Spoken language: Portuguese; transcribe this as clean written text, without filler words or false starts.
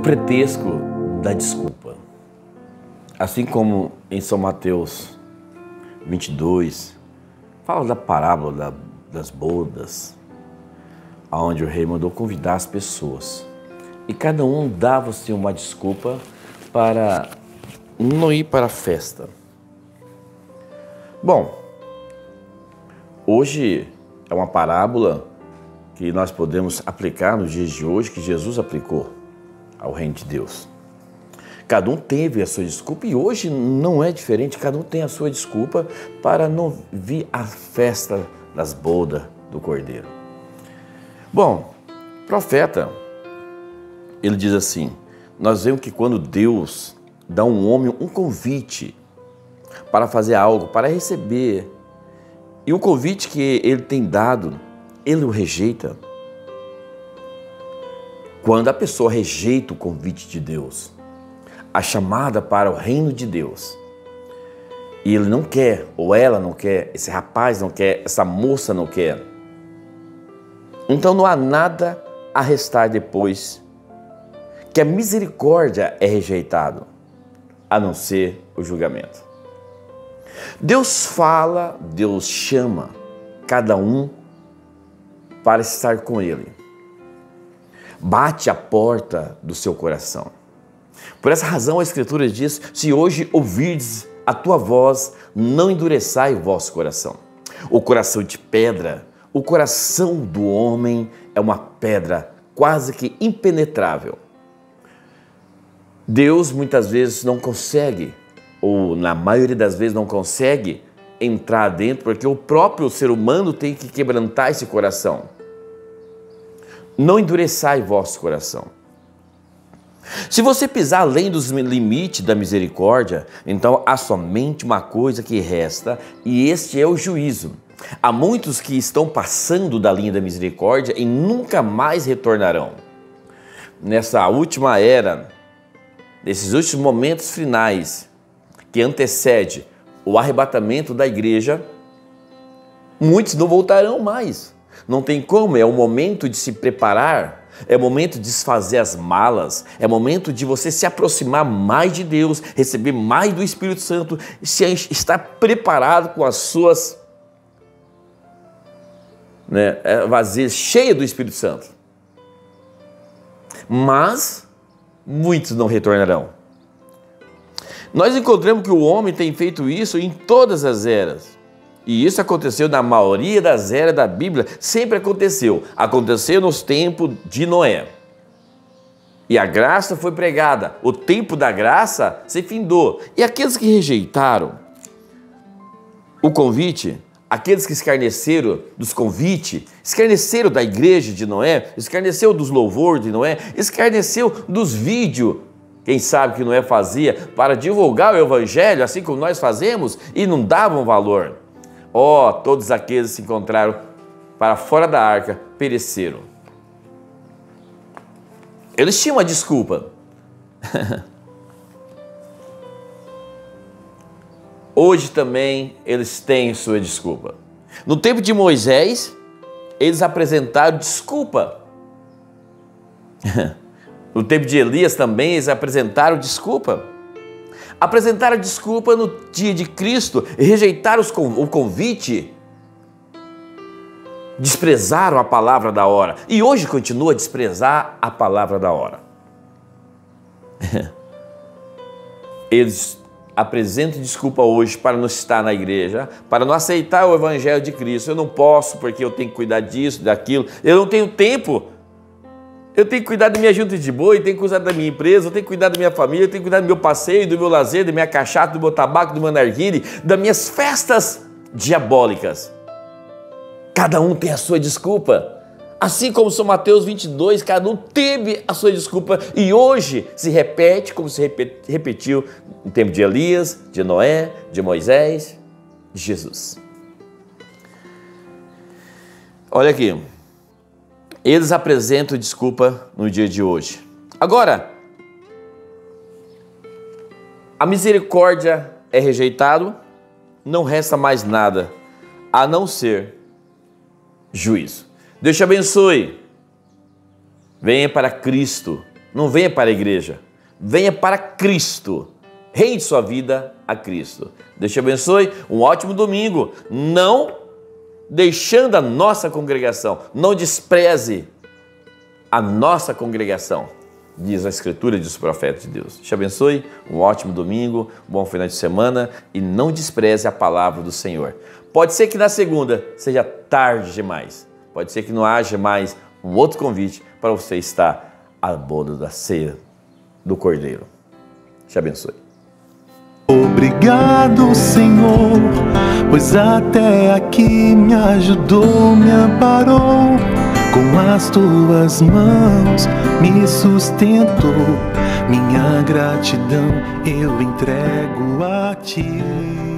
pretexto da desculpa. Assim como em São Mateus 22, fala da parábola das bodas, onde o rei mandou convidar as pessoas. E cada um dava-se uma desculpa para não ir para a festa. Bom, hoje é uma parábola que nós podemos aplicar nos dias de hoje, que Jesus aplicou ao reino de Deus. Cada um teve a sua desculpa e hoje não é diferente, cada um tem a sua desculpa para não vir à festa das bodas do Cordeiro. Bom, profeta, ele diz assim, nós vemos que quando Deus dá a um homem um convite para fazer algo, para receber, e o convite que ele tem dado, ele o rejeita. Quando a pessoa rejeita o convite de Deus, a chamada para o reino de Deus, e ele não quer, ou ela não quer, esse rapaz não quer, essa moça não quer, então não há nada a restar depois que a misericórdia é rejeitada, a não ser o julgamento. Deus fala, Deus chama cada um para estar com Ele. Bate a porta do seu coração. Por essa razão a Escritura diz, se hoje ouvirdes a tua voz, não endureçai o vosso coração. O coração de pedra, o coração do homem é uma pedra quase que impenetrável. Deus muitas vezes não consegue, ou na maioria das vezes não consegue entrar dentro, porque o próprio ser humano tem que quebrantar esse coração. Não endureçai vosso coração. Se você pisar além dos limites da misericórdia, então há somente uma coisa que resta, e este é o juízo. Há muitos que estão passando da linha da misericórdia e nunca mais retornarão. Nessa última era, nesses últimos momentos finais, que antecede o arrebatamento da igreja, muitos não voltarão mais. Não tem como, é o momento de se preparar, é o momento de desfazer as malas, é o momento de você se aproximar mais de Deus, receber mais do Espírito Santo, estar preparado com as suas vazias, cheias do Espírito Santo. Mas muitos não retornarão. Nós encontramos que o homem tem feito isso em todas as eras. E isso aconteceu na maioria das eras da Bíblia, sempre aconteceu. Aconteceu nos tempos de Noé. E a graça foi pregada, o tempo da graça se findou. E aqueles que rejeitaram o convite, aqueles que escarneceram dos convites, escarneceram da igreja de Noé, escarneceu dos louvores de Noé, escarneceu dos vídeos, quem sabe que Noé fazia para divulgar o evangelho, assim como nós fazemos, e não davam valor. Todos aqueles que se encontraram para fora da arca pereceram. Eles tinham uma desculpa. Hoje também eles têm sua desculpa. No tempo de Moisés, eles apresentaram desculpa. No tempo de Elias também eles apresentaram desculpa. Apresentaram desculpa no dia de Cristo, rejeitaram o convite, desprezaram a palavra da hora. E hoje continua a desprezar a palavra da hora. Eles apresentam desculpa hoje para não estar na igreja, para não aceitar o evangelho de Cristo. Eu não posso porque eu tenho que cuidar disso, daquilo. Eu não tenho tempo. Eu tenho que cuidar da minha junta de boi, eu tenho que cuidar da minha empresa, eu tenho que cuidar da minha família, eu tenho que cuidar do meu passeio, do meu lazer, da minha cachaça, do meu tabaco, do meu narguile, das minhas festas diabólicas. Cada um tem a sua desculpa. Assim como São Mateus 22, cada um teve a sua desculpa e hoje se repete como se repetiu no tempo de Elias, de Noé, de Moisés, de Jesus. Olha aqui. Eles apresentam desculpa no dia de hoje. Agora, a misericórdia é rejeitado, não resta mais nada a não ser juízo. Deus te abençoe. Venha para Cristo Não venha para a igreja, venha para Cristo. Rende sua vida a Cristo. Deus te abençoe, um ótimo domingo. Não deixando a nossa congregação, não despreze a nossa congregação, diz a Escritura, diz o profeta de Deus. Te abençoe, um ótimo domingo, um bom final de semana e não despreze a palavra do Senhor. Pode ser que na segunda seja tarde demais, pode ser que não haja mais um outro convite para você estar à boda da ceia do Cordeiro. Te abençoe. Obrigado, Senhor, pois até aqui me ajudou, me amparou. Com as tuas mãos me sustentou. Minha gratidão eu entrego a ti.